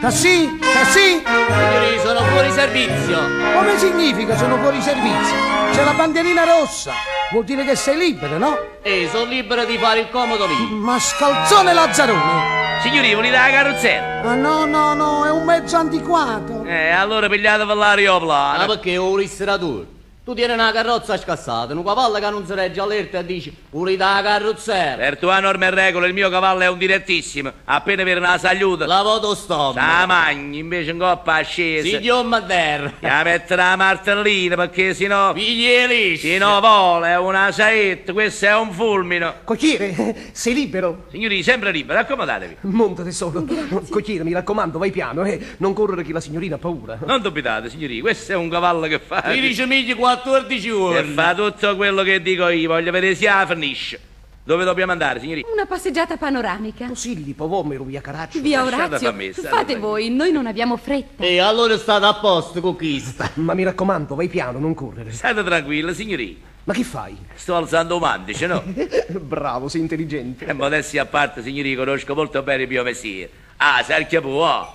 Ah sì? Ah sì? Signori, sono fuori servizio. Come significa sono fuori servizio? C'è la bandierina rossa. Vuol dire che sei libero, no? Sono libero di fare il comodo mio. Ma scalzone Lazzarone! Signori, volete la carrozzella? Ah no, è un mezzo antiquato. Allora pigliatevi l'aeroplano. Ma perché volessi tu? Tu tieni una carrozza scassata, una cavalla che non si regge all'erta e dici volete la carrozzella. Per tua norma e regola il mio cavallo è un direttissimo. Appena viene una saluta La voto stop. la magni, invece in coppa ascesa. Signor Mader. La mettere la martellina perché sennò... Piglieli. Se no vola, è una saetta, questo è un fulmine. Cocchiere, sei libero? Signori, sempre liberi, accomodatevi. Monta tesoro. Cocchiere, mi raccomando, vai piano, non correre che la signorina ha paura. Non dubitate, signori, questo è un cavallo che fa... 14 E ore. fa tutto quello che dico io, voglio vedere se la finisce. Dove dobbiamo andare, signori? Una passeggiata panoramica. Consigli, povomero, via Caraccio. Via Lasciate Orazio, a me, state fate tranquilli. voi, noi non abbiamo fretta. E allora state a posto con questa. Ma mi raccomando, vai piano, non correre. State tranquilli, signori. Ma che fai? Sto alzando un mandice, no? Bravo, sei intelligente. E modestia a parte, signori, conosco molto bene il mio mestiere. Ah, Serchio può.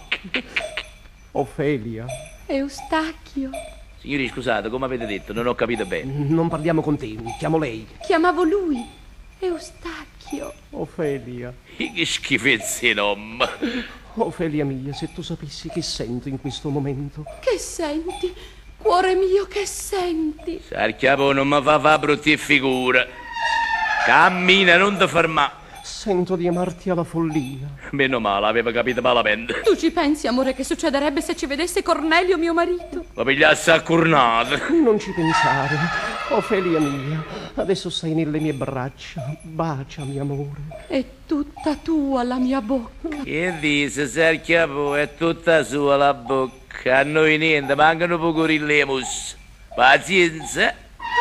Ofelia, Eustachio. Signori, scusate, come avete detto, non ho capito bene. non parliamo con te, chiamo lei. Chiamavo lui. Eustachio. Ofelia. Che schifezze, nome. Ofelia mia, se tu sapessi che sento in questo momento. Che senti? Cuore mio, che senti? Serchio non mi fa brutte figure. Cammina, non ti fermare. Sento di amarti alla follia. Meno male, aveva capito malamente. Tu ci pensi, amore, che succederebbe se ci vedesse Cornelio, mio marito? Lo pigliasse a cornate. Non ci pensare. Ofelia mia, adesso sei nelle mie braccia. Baciami, amore. È tutta tua la mia bocca. Che dice, Serchio è tutta sua la bocca. A noi niente, mancano poco rilemus. Pazienza.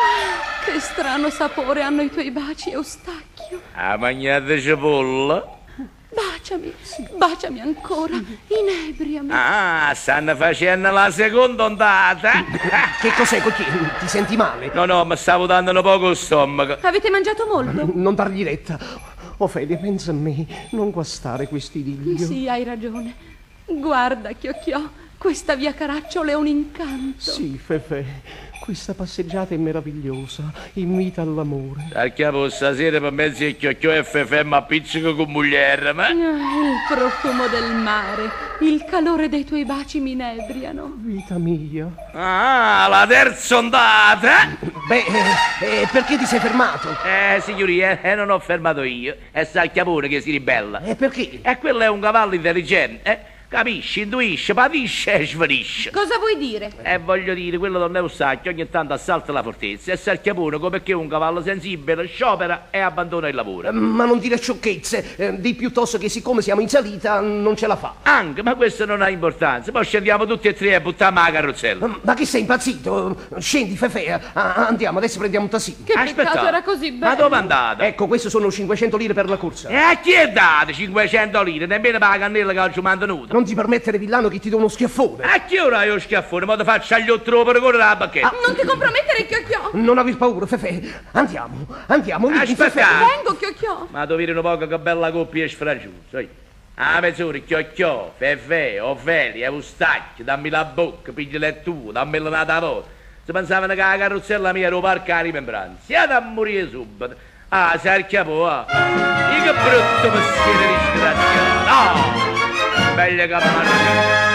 Che strano sapore hanno i tuoi baci, Eustachio. A mangiate cipolla. Baciami, baciami ancora, inebriami. Ah, stanno facendo la seconda ondata. Che cos'è, cocchiere? Ti senti male? No, mi stavo dando un poco lo stomaco. Avete mangiato molto? Non dargli retta. Ofelia, pensa a me, non guastare quest'idillio. Sì, hai ragione. Guarda, Chiocchiò, questa via Caracciolo è un incanto. Sì, Fefè, questa passeggiata è meravigliosa, invita all'amore. Sarchiamo stasera per mezzo di chiocchiò e fefè ma appiccico con mugliere, ma... Il profumo del mare, il calore dei tuoi baci mi inebriano. Vita mia. Ah, la terza ondata! Beh, perché ti sei fermato? Signori, non ho fermato io. È Sarchiapone che si ribella. Perché? E quello è un cavallo intelligente, Capisci, intuisce, patisce e svanisce. Cosa vuoi dire? Voglio dire, quello non è un sacco, ogni tanto assalta la fortezza e Sarchiapone come che un cavallo sensibile sciopera e abbandona il lavoro. Ma non dire sciocchezze, di piuttosto che siccome siamo in salita non ce la fa. Anche, ma questo non ha importanza. Poi scendiamo tutti e tre e buttiamo la carrozzella. Ma che sei impazzito? Scendi, Fefè, andiamo, adesso prendiamo un tassino. Che peccato, era così bello. Ma dove andate? Ecco, queste sono 500 lire per la corsa. E a chi è date 500 lire? Nemmeno per la cannella che oggi mando nudo. Non ti permettere, villano, che ti do uno schiaffone. A che ora io schiaffone? Ma ti faccio agli otto per correre la bacchetta. Non ti compromettere, Chiocchiò. Non aver paura, Fefè. Andiamo, vieni, Aspetta. Fefè. Vengo, Chiocchiò. Ma tu vedi un poco che bella coppia è sfragiuta. A mezz'ora, Chiocchiò, Fefè, Ofelia, Eustachio, dammi la bocca, pigliala tu, dammela una da voi. Si pensavano che la carrozzella mia era un parco a rimembranza. Siete a morire subito. Ah, Sarchiapò, che brutto mestiere disgraziato. No! Meglio che a